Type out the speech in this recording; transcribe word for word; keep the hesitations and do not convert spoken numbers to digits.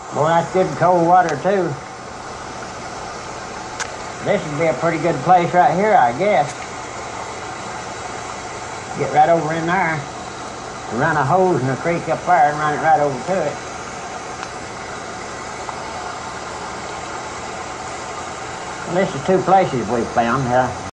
Boy, that's good cold water, too. This would be a pretty good place right here, I guess. Get right over in there. Run a hose in the creek up there and run it right over to it. Well, this is two places we found. Uh,